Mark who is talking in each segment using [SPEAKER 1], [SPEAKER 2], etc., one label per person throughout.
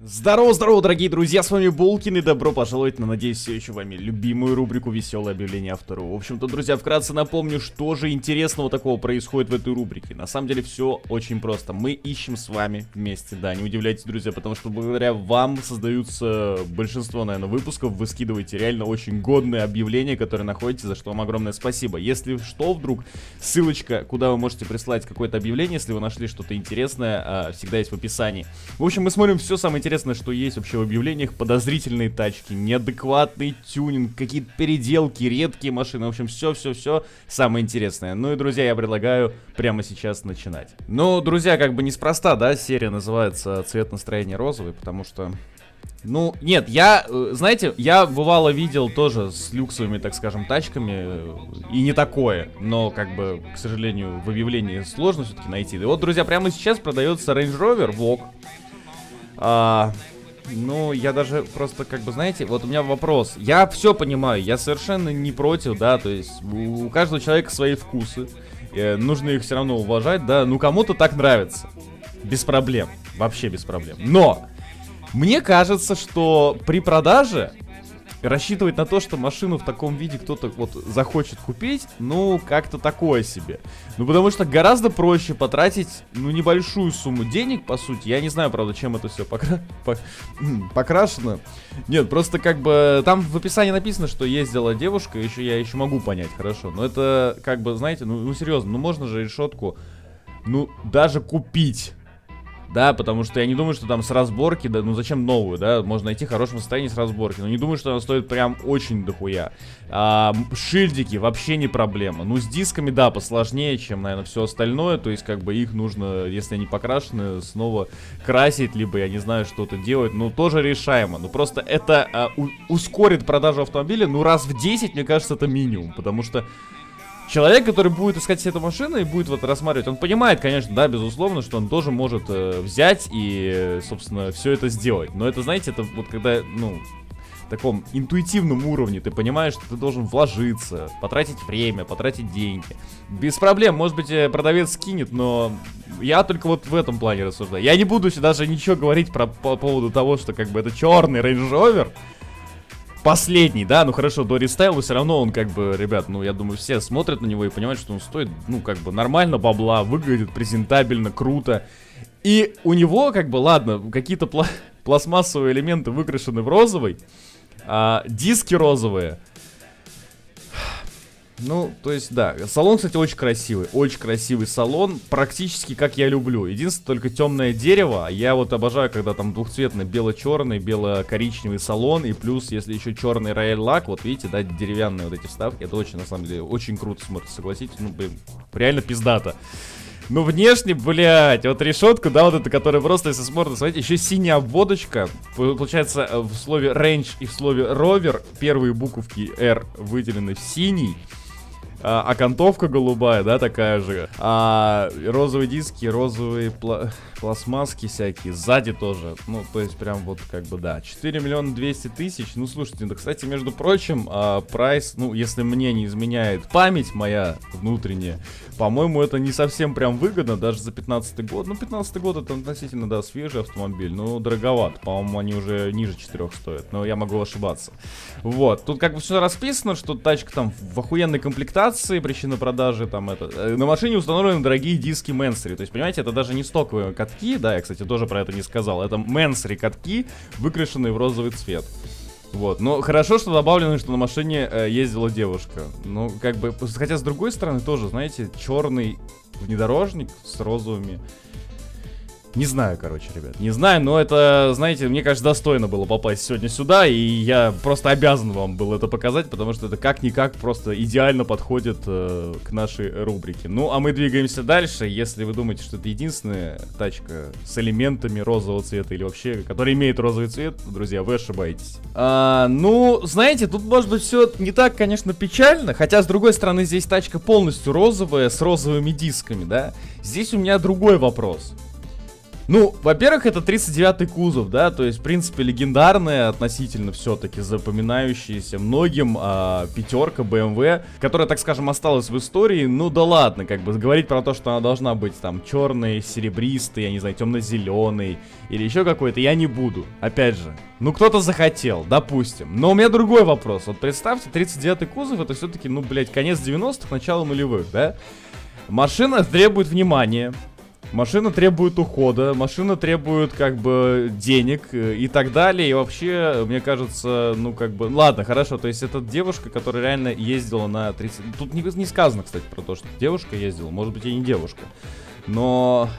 [SPEAKER 1] Здорово, здорово, дорогие друзья, с вами Булкин, и добро пожаловать на, надеюсь, все еще вами любимую рубрику «Веселое объявление автора». В общем-то, друзья, вкратце напомню, что же интересного такого происходит в этой рубрике. На самом деле, все очень просто. Мы ищем с вами вместе, да, не удивляйтесь, друзья, потому что благодаря вам создаются большинство, наверное, выпусков. Вы скидываете реально очень годные объявления, которые находите, за что вам огромное спасибо. Если что, вдруг, ссылочка, куда вы можете прислать какое-то объявление, если вы нашли что-то интересное, всегда есть в описании. В общем, мы смотрим все самое интересное, что есть вообще в объявлениях: подозрительные тачки, неадекватный тюнинг, какие-то переделки, редкие машины, в общем, все самое интересное. Ну и, друзья, я предлагаю прямо сейчас начинать. Ну, друзья, как бы неспроста, да, серия называется «Цвет настроения розовый», потому что... Ну, нет, знаете, я бывало видел тоже с люксовыми, так скажем, тачками, и не такое, но, как бы, к сожалению, в объявлении сложно все-таки найти. И вот, друзья, прямо сейчас продается Range Rover Vogue. Ну, я даже просто, как бы, знаете, вот у меня вопрос. Я все понимаю, я совершенно не против, да, то есть у каждого человека свои вкусы, нужно их все равно уважать, да, ну, кому-то так нравится, без проблем, вообще без проблем. Но мне кажется, что при продаже рассчитывать на то, что машину в таком виде кто-то вот захочет купить, ну, как-то такое себе. Ну, потому что гораздо проще потратить, ну, небольшую сумму денег, по сути. Я не знаю, правда, чем это все покрашено. Нет, просто как бы там в описании написано, что ездила девушка, я еще могу понять, хорошо. Но это, как бы, знаете, ну серьезно, ну можно же решетку, ну, даже купить. Да, потому что я не думаю, что там с разборки, да, ну зачем новую, да, можно найти в хорошем состоянии с разборки, но не думаю, что она стоит прям очень дохуя. Шильдики вообще не проблема, ну с дисками, да, посложнее, чем, наверное, все остальное, то есть как бы их нужно, если они покрашены, снова красить, либо, я не знаю, что-то делать, ну тоже решаемо, ну просто это ускорит продажу автомобиля, ну раз в 10, мне кажется, это минимум, потому что... Человек, который будет искать себе эту машину и будет вот рассматривать, он понимает, конечно, да, безусловно, что он тоже может взять и, собственно, все это сделать. Но это, знаете, это вот когда, ну, в таком интуитивном уровне ты понимаешь, что ты должен вложиться, потратить время, потратить деньги. Без проблем, может быть, продавец скинет, но я только вот в этом плане рассуждаю. Я не буду даже ничего говорить по поводу того, что как бы это черный Range Rover. Последний, да, ну хорошо, до рестайла все равно он как бы, ребят, ну я думаю, все смотрят на него и понимают, что он стоит, ну как бы нормально бабла, выглядит презентабельно, круто. И у него как бы, ладно, какие-то пластмассовые элементы выкрашены в розовый, диски розовые. Ну, то есть, да, салон, кстати, очень красивый салон, практически как я люблю. Единственное, только темное дерево. Я вот обожаю, когда там двухцветный бело-черный, бело-коричневый салон, и плюс, если еще черный рояль лак, вот видите, да, деревянные вот эти вставки, это очень, на самом деле, очень круто смотрится, согласитесь, ну, блин, реально пиздато. Ну, внешне, блядь, вот решетку, да, вот это, которая просто, если смотрите, смотрите, еще синяя обводочка. Получается, в слове range и в слове rover первые буковки R выделены в синий. Окантовка голубая, да, такая же. Розовые диски, розовые пластмасски всякие. Сзади тоже. Ну, то есть прям вот как бы, да. 4 миллиона 200 тысяч. Ну, слушайте, да, кстати, между прочим, прайс, ну, если мне не изменяет память моя внутренняя, по-моему, это не совсем прям выгодно, даже за 15-й год. Ну, 15-й год это относительно, да, свежий автомобиль, но дороговат. По-моему, они уже ниже 4 стоят, но я могу ошибаться. Вот, тут как бы все расписано, что тачка там в охуенной комплектации, причина продажи там это. На машине установлены дорогие диски Mansory, то есть, понимаете, это даже не стоковые катки, да, я, кстати, тоже про это не сказал. Это Mansory катки, выкрашенные в розовый цвет. Вот, но хорошо, что добавлено, что на машине ездила девушка. Ну, как бы, хотя с другой стороны тоже, знаете, черный внедорожник с розовыми. Не знаю, короче, ребят, не знаю, но это, знаете, мне кажется, достойно было попасть сегодня сюда, и я просто обязан вам был это показать, потому что это как-никак просто идеально подходит к нашей рубрике. Ну, а мы двигаемся дальше. Если вы думаете, что это единственная тачка с элементами розового цвета или вообще, которая имеет розовый цвет, друзья, вы ошибаетесь. Ну, знаете, тут может быть все не так, конечно, печально, хотя, с другой стороны, здесь тачка полностью розовая, с розовыми дисками, да. Здесь у меня другой вопрос. Ну, во-первых, это 39-й кузов, да, то есть, в принципе, легендарная относительно все-таки запоминающаяся многим пятерка BMW, которая, так скажем, осталась в истории. Ну да ладно, как бы говорить про то, что она должна быть там черной, серебристой, я не знаю, темно-зеленой или еще какой-то, я не буду. Опять же, ну кто-то захотел, допустим. Но у меня другой вопрос. Вот представьте, 39-й кузов это все-таки, ну, блядь, конец 90-х, начало нулевых, да? Машина требует внимания. Машина требует ухода, машина требует, как бы, денег и так далее. И вообще, мне кажется, ну, как бы... Ладно, хорошо, то есть это девушка, которая реально ездила на 30... Тут не сказано, кстати, про то, что девушка ездила. Может быть, и не девушка. Но...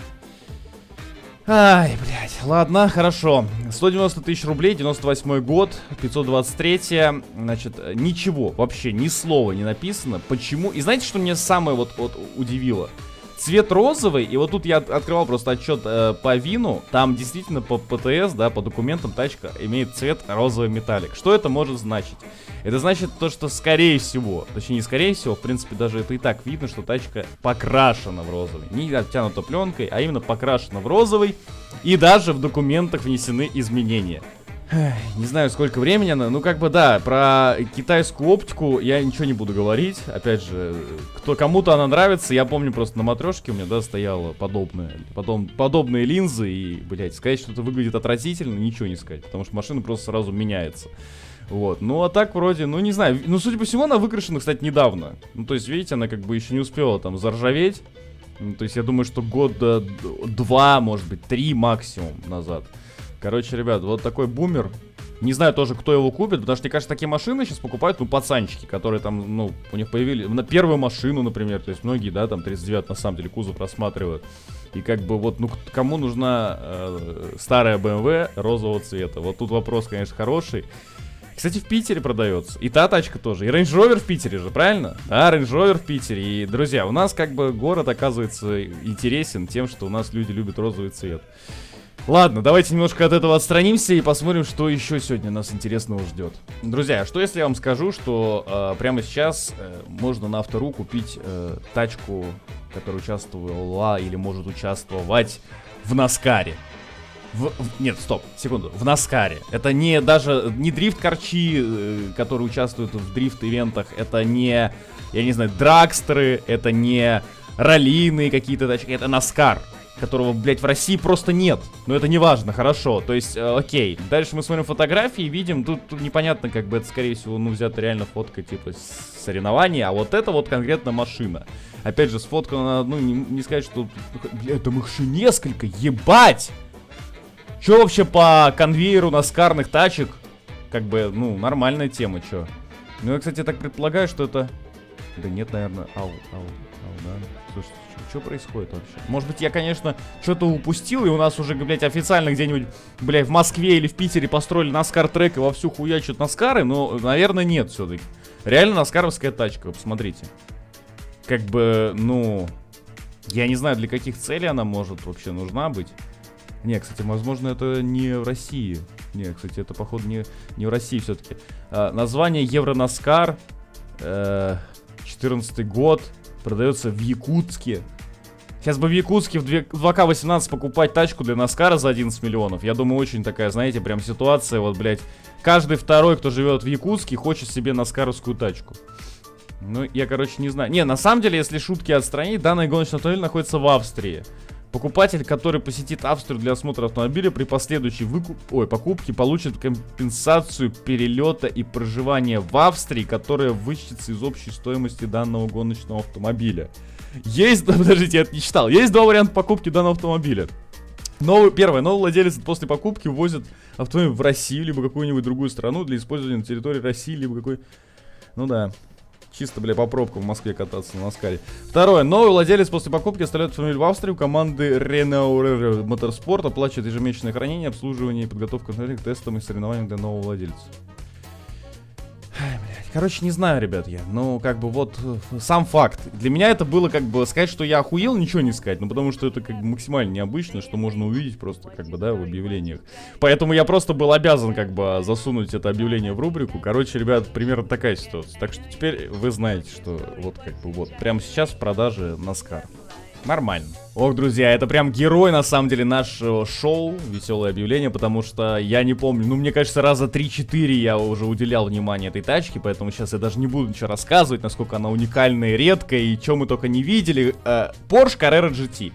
[SPEAKER 1] Ай, блядь, ладно, хорошо. 190 тысяч рублей, 98 год, 523, значит, ничего, вообще ни слова не написано. Почему? И знаете, что меня самое вот удивило? Цвет розовый, и вот тут я открывал просто отчет по ВИНу, там действительно по ПТС, да, по документам тачка имеет цвет розовый металлик. Что это может значить? Это значит то, что скорее всего, точнее не скорее всего, в принципе даже это и так видно, что тачка покрашена в розовый. Не обтянута пленкой, а именно покрашена в розовый, и даже в документах внесены изменения. Не знаю, сколько времени она, ну как бы да, про китайскую оптику я ничего не буду говорить. Опять же, кому-то она нравится, я помню просто на матрешке у меня, да, стояло подобные линзы. И, блядь, сказать, что это выглядит отвратительно, ничего не сказать, потому что машина просто сразу меняется. Вот, ну а так вроде, ну не знаю, ну судя по всему она выкрашена, кстати, недавно. Ну то есть, видите, она как бы еще не успела там заржаветь. Ну, то есть я думаю, что года 2, может быть, 3 максимум назад. Короче, ребят, вот такой бумер. Не знаю тоже, кто его купит, потому что, мне кажется, такие машины сейчас покупают, ну, пацанчики, которые там, ну, у них появились, на первую машину, например, то есть многие, да, там, 39 на самом деле кузов рассматривают. И как бы вот, ну, кому нужна старая BMW розового цвета? Вот тут вопрос, конечно, хороший. Кстати, в Питере продается. И та тачка тоже. И Range Rover в Питере же, правильно? Да, Range Rover в Питере. И, друзья, у нас как бы город, оказывается, интересен тем, что у нас люди любят розовый цвет. Ладно, давайте немножко от этого отстранимся и посмотрим, что еще сегодня нас интересного ждет. Друзья, что если я вам скажу, что прямо сейчас можно на Автору купить тачку, которая участвовала или может участвовать в Наскаре? Нет, стоп, секунду, в Наскаре. Это не даже не дрифт-карчи, которые участвуют в дрифт-ивентах, это не, я не знаю, драгстеры, это не раллийные какие-то тачки, это Наскар, которого, блядь, в России просто нет. Но это не важно, хорошо. То есть, окей. Дальше мы смотрим фотографии и видим, тут непонятно, как бы это, скорее всего, ну, взята реально фотка, типа, соревнования. А вот это вот конкретно машина. Опять же, сфоткана, ну, не сказать, что... Блядь, там их еще несколько, ебать! Че вообще по конвейеру наскарных тачек? Как бы, ну, нормальная тема, че. Ну, я, кстати, так предполагаю, что это... Да нет, наверное, да. Слушайте, что происходит вообще? Может быть, я, конечно, что-то упустил, и у нас уже, блядь, официально где-нибудь, блядь, в Москве или в Питере построили Наскар-трек и вовсю хуячат Наскары, но, наверное, нет все-таки. Реально наскаровская тачка, вы посмотрите. Как бы, ну... Я не знаю, для каких целей она может вообще нужна быть. Не, кстати, возможно, это не в России. Не, кстати, это, походу, не в России все-таки. Название Евронаскар. 14 год. Продается в Якутске. Сейчас бы в Якутске в 2К18 покупать тачку для Наскара за 11 миллионов. Я думаю, очень такая, знаете, прям ситуация. Вот, блядь, каждый второй, кто живет в Якутске, хочет себе наскаровскую тачку. Ну, я, короче, не знаю. Не, на самом деле, если шутки отстранить, данный гоночный автомобиль находится в Австрии. Покупатель, который посетит Австрию для осмотра автомобиля, при последующей покупке получит компенсацию перелета и проживания в Австрии, которая вычтется из общей стоимости данного гоночного автомобиля. Есть, подождите, я это не читал. Есть два варианта покупки данного автомобиля. Первое, новый владелец после покупки ввозит автомобиль в Россию, либо какую-нибудь другую страну для использования на территории России, либо какой... Ну да. Чисто, бля, по пробкам в Москве кататься на Наскаре. Второе. Новый владелец после покупки оставляет автомобиль в Австрии. У команды Renault Motorsport оплачивает ежемесячное хранение, обслуживание и подготовку к тестам и соревнованиям для нового владельца. Ай, блядь. Короче, не знаю, ребят, я. Ну, как бы вот сам факт. Для меня это было как бы сказать, что я охуел, ничего не сказать. Ну, потому что это как бы максимально необычно, что можно увидеть просто, как бы, да, в объявлениях. Поэтому я просто был обязан, как бы, засунуть это объявление в рубрику. Короче, ребят, примерно такая ситуация. Так что теперь вы знаете, что вот, как бы, вот, прямо сейчас в продаже Наскар. Нормально. Ох, друзья, это прям герой, на самом деле, нашего шоу «Веселое объявление», потому что я не помню, ну, мне кажется, раза 3-4 я уже уделял внимание этой тачке, поэтому сейчас я даже не буду ничего рассказывать, насколько она уникальная и редкая, и что мы только не видели. Porsche Carrera GT.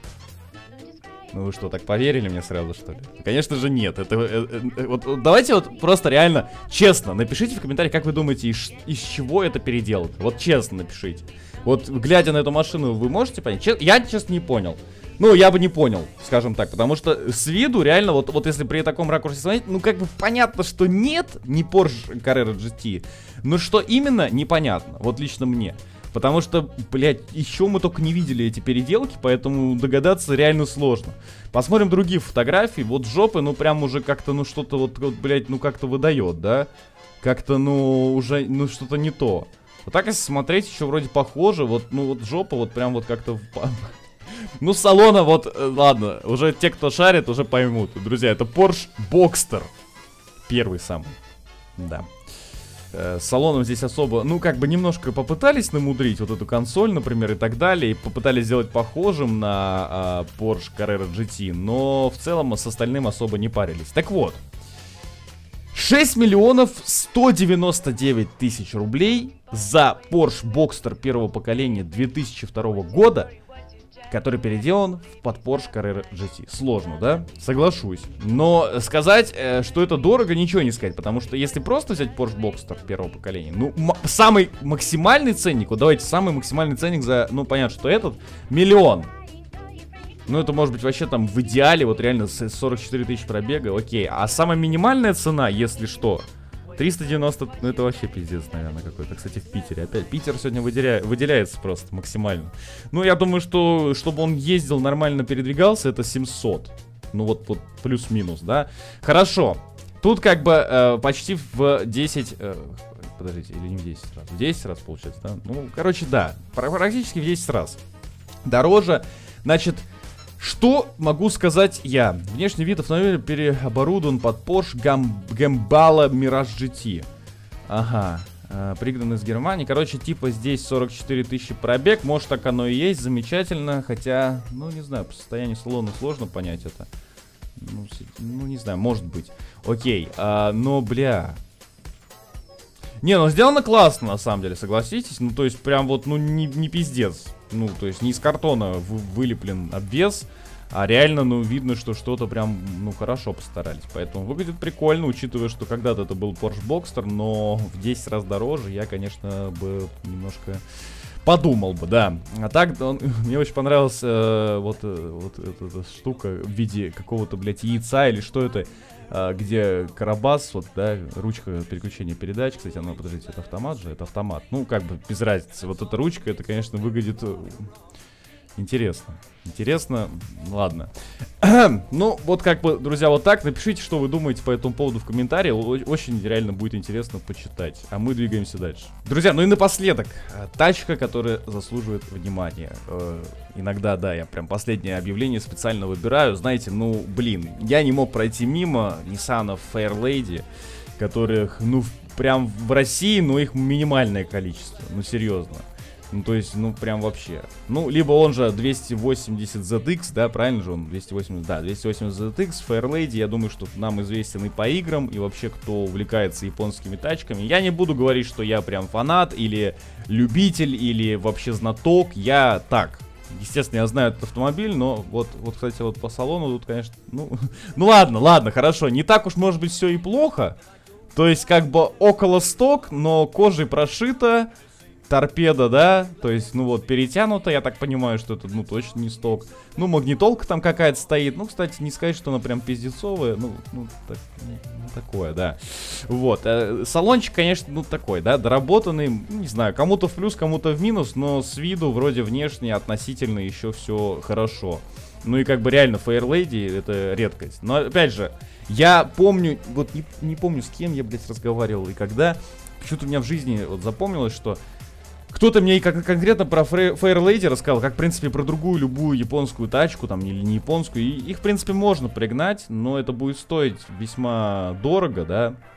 [SPEAKER 1] Ну вы что, так поверили мне сразу, что ли? Конечно же нет. Вот давайте вот просто реально честно напишите в комментариях, как вы думаете, из чего это переделано. Вот честно напишите. Вот глядя на эту машину, вы можете понять? Я, честно, не понял. Ну, я бы не понял, скажем так, потому что с виду реально, вот если при таком ракурсе смотреть, ну, как бы понятно, что нет, не Porsche Carrera GT, но что именно, непонятно, вот лично мне. Потому что, блядь, еще мы только не видели эти переделки, поэтому догадаться реально сложно. Посмотрим другие фотографии, вот жопы, ну, прям уже как-то, ну, что-то вот, блядь, ну, как-то выдает, да? Как-то, ну, уже, ну, что-то не то. Вот так, если смотреть, еще вроде похоже, вот, ну, вот жопа вот прям вот как-то... Ну, с салона вот, ладно, уже те, кто шарит, уже поймут. Друзья, это Porsche Boxster. Первый самый, да. С салоном здесь особо, ну, как бы немножко попытались намудрить вот эту консоль, например, и так далее. И попытались сделать похожим на Porsche Carrera GT, но в целом с остальным особо не парились. Так вот, 6 миллионов 199 тысяч рублей за Porsche Boxster первого поколения 2002 года, который переделан под Porsche Carrera GT. Сложно, да? Соглашусь. Но сказать, что это дорого, ничего не сказать. Потому что если просто взять Porsche Boxster первого поколения, ну, самый максимальный ценник, вот давайте, самый максимальный ценник за, ну, понятно, что этот, миллион. Ну, это может быть вообще там в идеале, вот реально 44 тысячи пробега, окей. А самая минимальная цена, если что, 390, ну это вообще пиздец, наверное, какой-то. Кстати, в Питере опять. Питер сегодня выделяется просто максимально. Ну, я думаю, что, чтобы он ездил, нормально передвигался, это 700. Ну, вот плюс-минус, да. Хорошо. Тут как бы почти в 10... подождите, или не в 10 раз? В 10 раз, получается, да? Ну, короче, да. Практически в 10 раз. Дороже. Значит... Что могу сказать я? Внешний вид автомобиля переоборудован под Porsche Gambala Mirage GT. Ага, пригнан из Германии. Короче, типа здесь 44 тысячи пробег. Может, так оно и есть, замечательно. Хотя, ну, не знаю, по состоянию салона сложно понять это. Ну, не знаю, может быть. Окей, но, бля... Не, ну, сделано классно, на самом деле, согласитесь? Ну, то есть, прям вот, ну, не пиздец. Ну, то есть не из картона вылеплен обвес, а реально, ну, видно, что что-то прям, ну, хорошо постарались. Поэтому выглядит прикольно, учитывая, что когда-то это был Porsche Boxster, но в 10 раз дороже, я, конечно, бы немножко подумал бы, да. А так, мне очень понравилась вот эта штука в виде какого-то, блядь, яйца или что это, где карабас, вот, да, ручка переключения передач. Кстати, она, подождите, это автомат же? Это автомат. Ну, как бы, без разницы. Вот эта ручка, это, конечно, выглядит интересно. Интересно, ладно. Ну, вот как бы, друзья, вот так. Напишите, что вы думаете по этому поводу в комментариях. Очень реально будет интересно почитать. А мы двигаемся дальше. Друзья, ну и напоследок. Тачка, которая заслуживает внимания. Иногда, да, я прям последнее объявление специально выбираю. Знаете, ну, блин, я не мог пройти мимо Nissan Fairlady, которых, ну, прям в России, но их минимальное количество. Ну, серьезно. Ну, то есть, ну, прям вообще. Ну, либо он же 280 ZX, да, правильно же он? 280, да, 280 ZX, Fairlady, я думаю, что нам известен и по играм, и вообще, кто увлекается японскими тачками. Я не буду говорить, что я прям фанат, или любитель, или вообще знаток. Я так, естественно, я знаю этот автомобиль, но вот, кстати, вот по салону тут, конечно, ну ладно, хорошо. Не так уж, может быть, все и плохо. То есть, как бы, около сток, но кожей прошито. Торпеда, да, то есть, ну вот, перетянута, я так понимаю, что это, ну, точно не сток. Ну, магнитолка там какая-то стоит, ну, кстати, не сказать, что она прям пиздецовая, ну такое, да. Вот, салончик, конечно, ну, такой, да, доработанный, не знаю, кому-то в плюс, кому-то в минус, но с виду, вроде, внешне, относительно еще все хорошо. Ну, и как бы реально, Fairlady, это редкость. Но, опять же, я помню, вот, не помню, с кем я, блядь, разговаривал и когда, почему-то у меня в жизни вот запомнилось, что кто-то мне конкретно про Fairlady рассказал, как, в принципе, про другую любую японскую тачку, там, или не японскую. И их, в принципе, можно пригнать, но это будет стоить весьма дорого, да.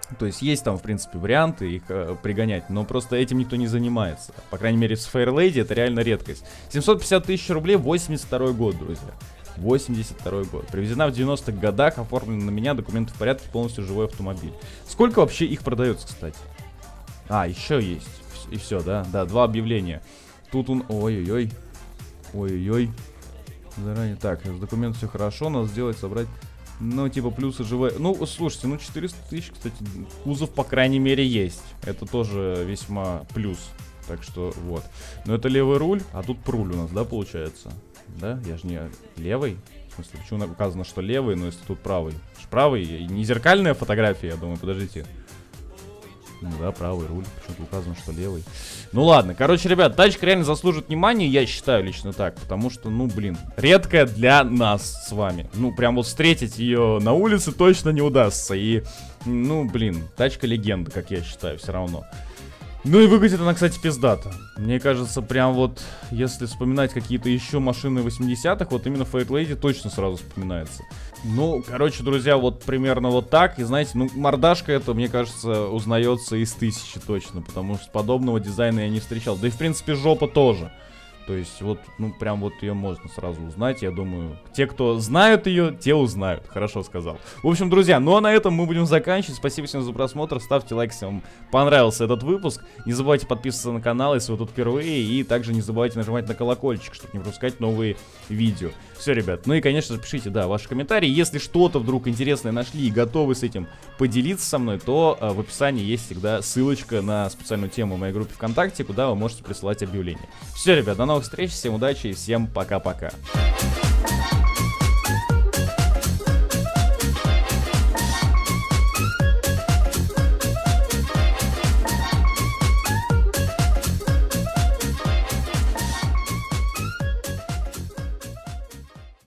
[SPEAKER 1] То есть есть там, в принципе, варианты их пригонять, но просто этим никто не занимается. По крайней мере, с Fairlady это реально редкость. 750 тысяч рублей, 82 год, друзья. 82 год. Привезена в 90-х годах, оформлена на меня, документы в порядке, полностью живой автомобиль. Сколько вообще их продается, кстати? А, еще есть. И все, да? Да, 2 объявления. Тут он... Ой-ой-ой. Ой-ой-ой. Заранее. Так, с документом все хорошо, надо сделать, собрать... Ну, типа, плюсы живые. Ну, слушайте, ну 400 тысяч, кстати, кузов, по крайней мере, есть. Это тоже весьма плюс. Так что, вот. Но это левый руль, а тут пруль у нас, да, получается? Да? Я же не левый. В смысле, почему указано, что левый, но если тут правый? Правый, не зеркальная фотография, я думаю, подождите. Ну да, правый руль, почему-то указано, что левый. Ну ладно, короче, ребят, тачка реально заслужит внимания, я считаю лично так. Потому что, ну блин, редкая для нас с вами. Ну прям вот встретить ее на улице точно не удастся. И, ну блин, тачка легенда, как я считаю, все равно. Ну и выглядит она, кстати, пиздато. Мне кажется, прям вот, если вспоминать какие-то еще машины 80-х, вот именно Fairlady точно сразу вспоминается. Ну, короче, друзья, вот примерно вот так. И знаете, ну, мордашка это, мне кажется, узнается из 1000 точно. Потому что подобного дизайна я не встречал. Да и, в принципе, жопа тоже. То есть, вот, ну, прям вот ее можно сразу узнать. Я думаю, те, кто знают ее, те узнают. Хорошо сказал. В общем, друзья, ну а на этом мы будем заканчивать. Спасибо всем за просмотр. Ставьте лайк, если вам понравился этот выпуск. Не забывайте подписываться на канал, если вы тут впервые. И также не забывайте нажимать на колокольчик, чтобы не пропускать новые видео. Все, ребят. Ну и, конечно же, пишите, да, ваши комментарии. Если что-то вдруг интересное нашли и готовы с этим поделиться со мной, то в описании есть всегда ссылочка на специальную тему в моей группе ВКонтакте, куда вы можете присылать объявления. Все, ребят, до новых встреч, всем удачи и всем пока-пока.